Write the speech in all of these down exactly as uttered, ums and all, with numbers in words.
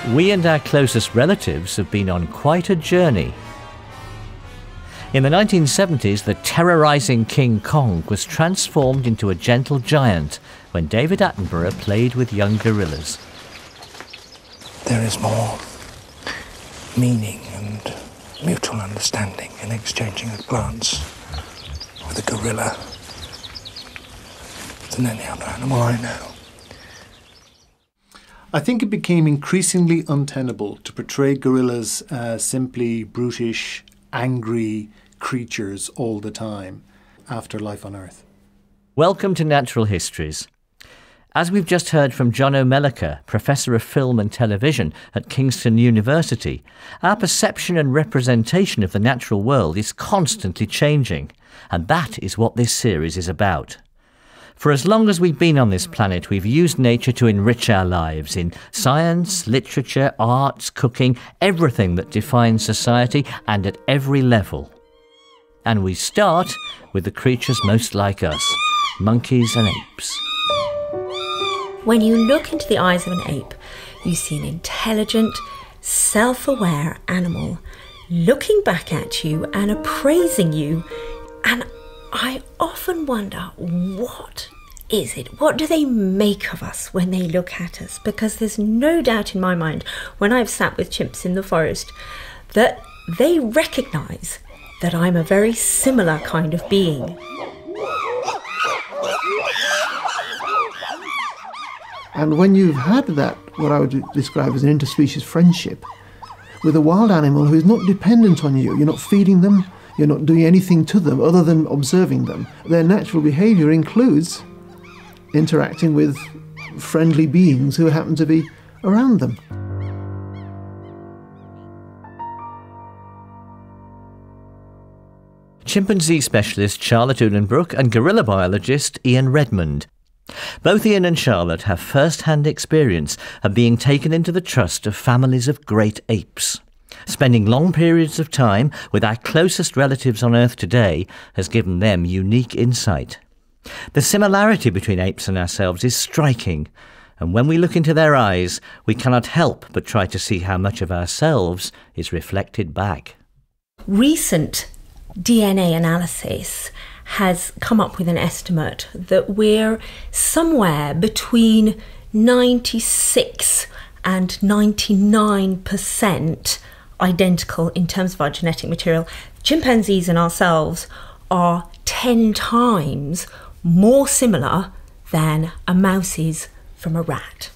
we and our closest relatives have been on quite a journey. In the nineteen seventies, the terrorising King Kong was transformed into a gentle giant when David Attenborough played with young gorillas. There is more meaning and mutual understanding in exchanging a glance with a gorilla than any other animal I know. I think it became increasingly untenable to portray gorillas as simply brutish, angry creatures all the time after Life on Earth. Welcome to Natural Histories. As we've just heard from John O'Mellicker, Professor of Film and Television at Kingston University, our perception and representation of the natural world is constantly changing, and that is what this series is about. For as long as we've been on this planet, we've used nature to enrich our lives in science, literature, arts, cooking, everything that defines society and at every level. And we start with the creatures most like us, monkeys and apes. When you look into the eyes of an ape, you see an intelligent, self-aware animal looking back at you and appraising you. And I often wonder, what is it? What do they make of us when they look at us? Because there's no doubt in my mind, when I've sat with chimps in the forest, that they recognise that I'm a very similar kind of being. And when you've had that, what I would describe as an interspecies friendship, with a wild animal who is not dependent on you, you're not feeding them, you're not doing anything to them other than observing them. Their natural behaviour includes interacting with friendly beings who happen to be around them. Chimpanzee specialist Charlotte Unenbrook and gorilla biologist Ian Redmond. Both Ian and Charlotte have first-hand experience of being taken into the trust of families of great apes. Spending long periods of time with our closest relatives on Earth today has given them unique insight. The similarity between apes and ourselves is striking, and when we look into their eyes, we cannot help but try to see how much of ourselves is reflected back. Recent D N A analysis has come up with an estimate that we're somewhere between ninety-six and ninety-nine percent identical in terms of our genetic material. Chimpanzees and ourselves are ten times more similar than a mouse is from a rat.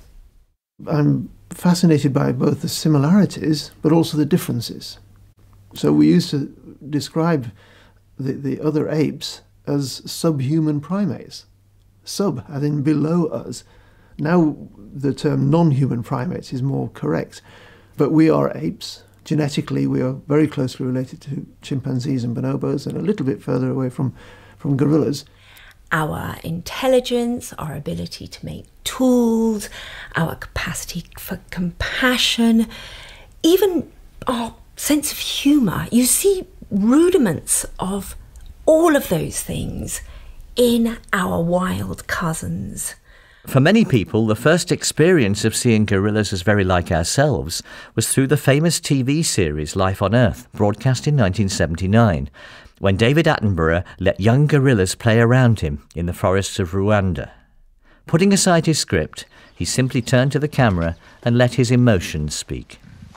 I'm fascinated by both the similarities but also the differences. So we used to describe the, the other apes as subhuman primates. Sub, as in below us. Now the term non-human primates is more correct. But we are apes. Genetically, we are very closely related to chimpanzees and bonobos and a little bit further away from, from gorillas. Our intelligence, our ability to make tools, our capacity for compassion, even our sense of humour. You see rudiments of all of those things in our wild cousins. For many people, the first experience of seeing gorillas as very like ourselves was through the famous T V series Life on Earth, broadcast in nineteen seventy-nine, when David Attenborough let young gorillas play around him in the forests of Rwanda. Putting aside his script, he simply turned to the camera and let his emotions speak.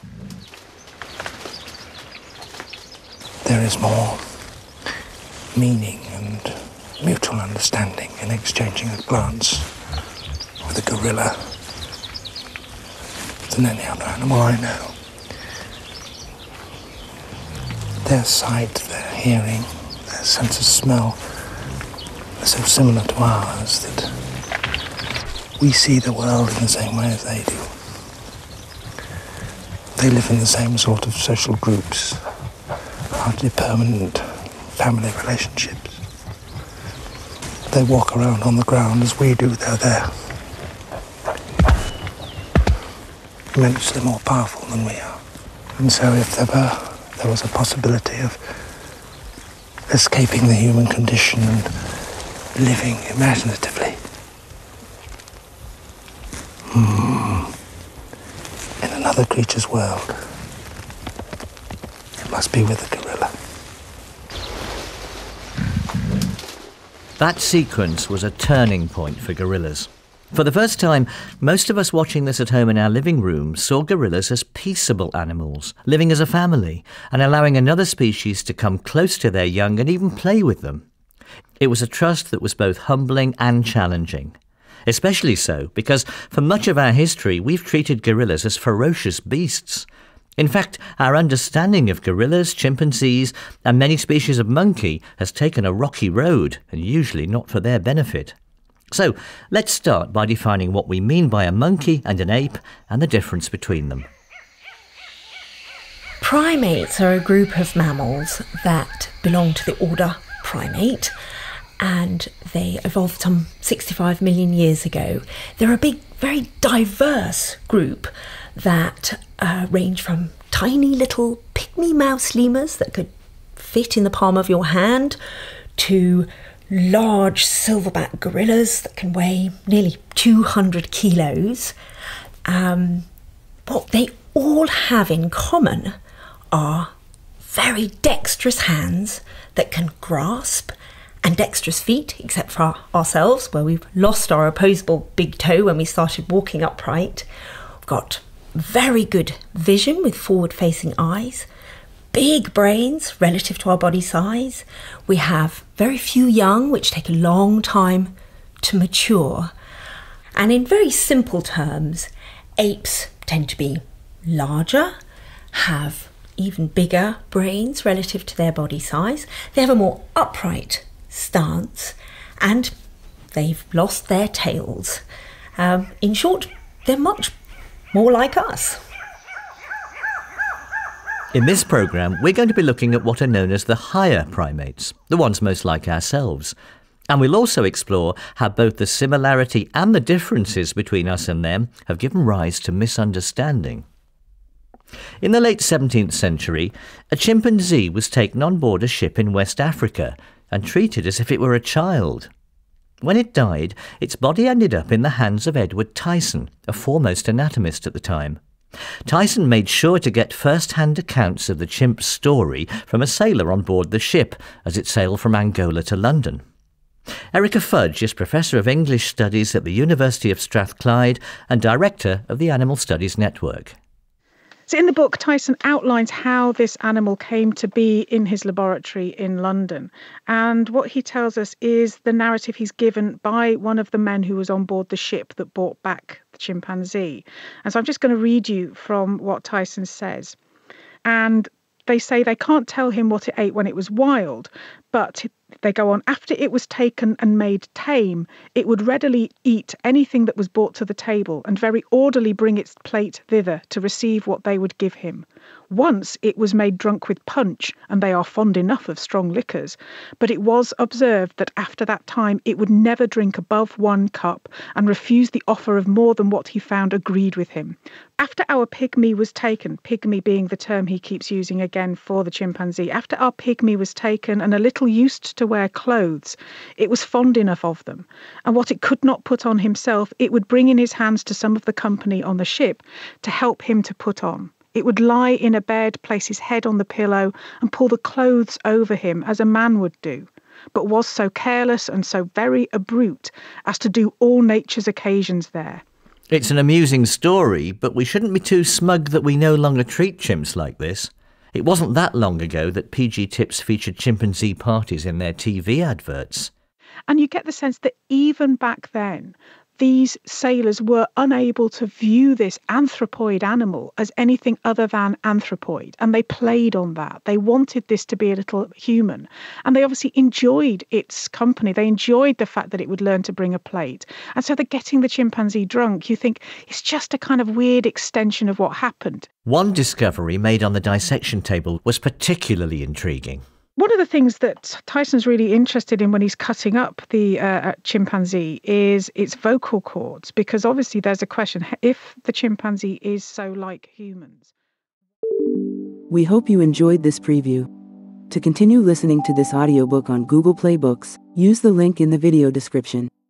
There is more meaning and mutual understanding in exchanging a glance with a gorilla than any other animal I know. Their sight, their hearing, their sense of smell are so similar to ours that we see the world in the same way as they do. They live in the same sort of social groups, hardly permanent family relationships. They walk around on the ground as we do, they're there. Immensely more powerful than we are. And so if there were, there was a possibility of escaping the human condition and living imaginatively hmm, in another other creature's world, it must be with the gorilla. That sequence was a turning point for gorillas. For the first time, most of us watching this at home in our living room saw gorillas as peaceable animals, living as a family, and allowing another species to come close to their young and even play with them. It was a trust that was both humbling and challenging. Especially so because for much of our history we've treated gorillas as ferocious beasts. In fact, our understanding of gorillas, chimpanzees, and many species of monkey has taken a rocky road, and usually not for their benefit. So, let's start by defining what we mean by a monkey and an ape and the difference between them. Primates are a group of mammals that belong to the order Primate, and they evolved some sixty-five million years ago. They're a big, very diverse group that uh, range from tiny little pygmy mouse lemurs that could fit in the palm of your hand to large silverback gorillas that can weigh nearly two hundred kilos. Um, what they all have in common are very dexterous hands that can grasp, and dexterous feet, except for ourselves, where we've lost our opposable big toe when we started walking upright. We've got very good vision with forward-facing eyes, big brains relative to our body size. We have very few young, which take a long time to mature. And in very simple terms, apes tend to be larger, have even bigger brains relative to their body size. They have a more upright stance, and they've lost their tails. Um, in short, they're much more like us. In this programme, we're going to be looking at what are known as the higher primates, the ones most like ourselves. And we'll also explore how both the similarity and the differences between us and them have given rise to misunderstanding. In the late seventeenth century, a chimpanzee was taken on board a ship in West Africa and treated as if it were a child. When it died, its body ended up in the hands of Edward Tyson, a foremost anatomist at the time. Tyson made sure to get first-hand accounts of the chimp's story from a sailor on board the ship as it sailed from Angola to London. Erica Fudge is Professor of English Studies at the University of Strathclyde and Director of the Animal Studies Network. So in the book, Tyson outlines how this animal came to be in his laboratory in London. And what he tells us is the narrative he's given by one of the men who was on board the ship that brought back the chimpanzee. And so I'm just going to read you from what Tyson says. And they say they can't tell him what it ate when it was wild, but they go on, after it was taken and made tame, it would readily eat anything that was brought to the table and very orderly bring its plate thither to receive what they would give him. Once it was made drunk with punch, and they are fond enough of strong liquors, but it was observed that after that time it would never drink above one cup and refuse the offer of more than what he found agreed with him. After our pygmy was taken, pygmy being the term he keeps using again for the chimpanzee, after our pygmy was taken and a little used to wear clothes, it was fond enough of them, and what it could not put on himself, it would bring in his hands to some of the company on the ship to help him to put on. It would lie in a bed, place his head on the pillow, and pull the clothes over him as a man would do, but was so careless and so very a brute as to do all nature's occasions there. It's an amusing story, but we shouldn't be too smug that we no longer treat chimps like this. It wasn't that long ago that P G Tips featured chimpanzee parties in their T V adverts. And you get the sense that even back then, these sailors were unable to view this anthropoid animal as anything other than anthropoid. And they played on that. They wanted this to be a little human. And they obviously enjoyed its company. They enjoyed the fact that it would learn to bring a plate. And so they're getting the chimpanzee drunk. You think it's just a kind of weird extension of what happened. One discovery made on the dissection table was particularly intriguing. One of the things that Tyson's really interested in when he's cutting up the uh, chimpanzee is its vocal cords, because obviously there's a question, if the chimpanzee is so like humans. We hope you enjoyed this preview. To continue listening to this audiobook on Google Play Books, use the link in the video description.